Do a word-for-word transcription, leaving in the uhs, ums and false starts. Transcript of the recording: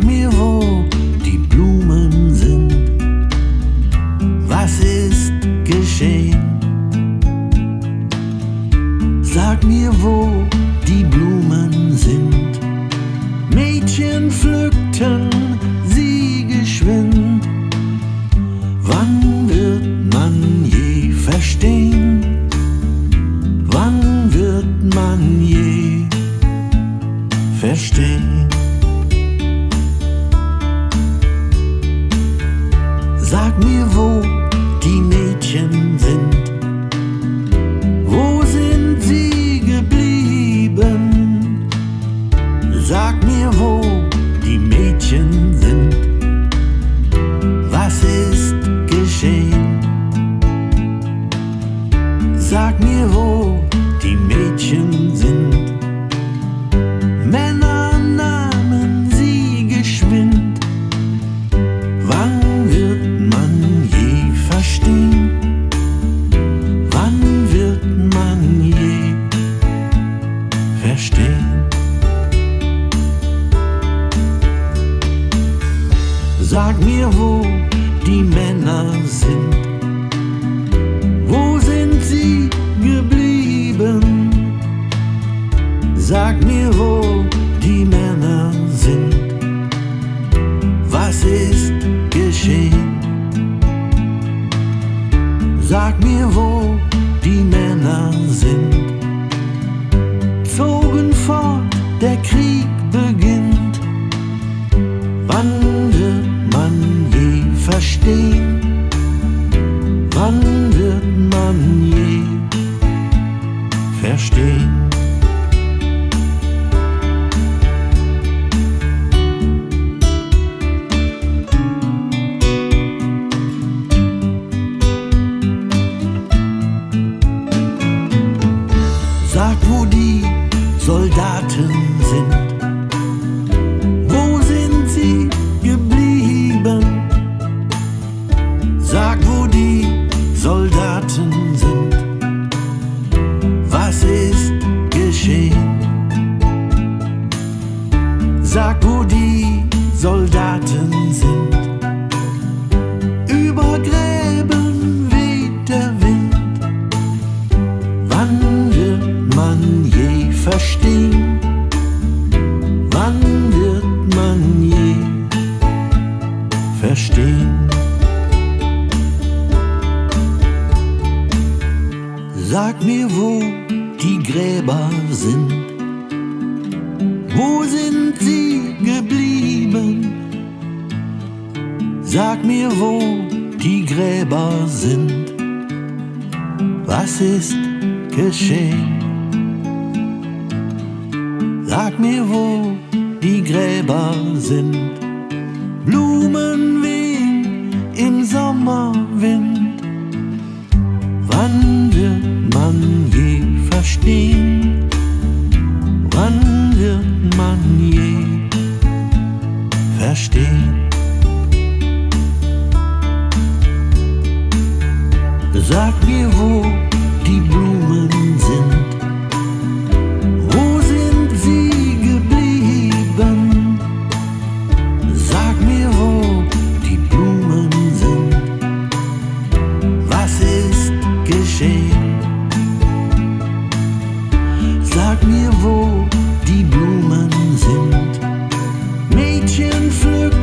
mir, wo die Blumen sind. Was ist geschehen? Sag mir, wo die Blumen sind. Mädchen pflückten sie geschwind. Wann wird man je verstehen? Wann wird man je verstehen? Sag mir, wo die Mädchen sind. Wo sind sie geblieben? Sag mir, wo die Mädchen sind. Was ist geschehen? Sag mir, wo die Mädchen sind. Männer nahmen sie geschwind. Wann wird man je verstehen? Wann wird man je verstehen? Sag mir, wo die Männer sind. Wo sind sie geblieben? Sag mir, wo die Männer sind. Was ist geschehen? Sag mir, wo die Männer sind. Zogen fort, der Krieg beginnt. Wann wird man je verstehen? Wann wird man je verstehen? Sag, wo die Soldaten sind. Wo sind sie geblieben? Sag, wo die Soldaten sind. Was ist geschehen? Sag, wo die Soldaten sind. Über Gräben weht der Wind. Wann wird man je verstehen? Wann wird man je verstehen? Sag mir, wo die Gräber sind. Wo sind sie geblieben? Sag mir, wo die Gräber sind. Was ist geschehen? Sag mir, wo die Gräber sind. Blumen wehen im Sommerwind. Wann wird man je verstehen? Wann wird man je verstehen? Sag mir, wo die Blumen sind. Wo sind sie geblieben? Sag mir, wo die Blumen sind. Was ist geschehen? Sag mir, wo die Blumen sind. Mädchen pflücken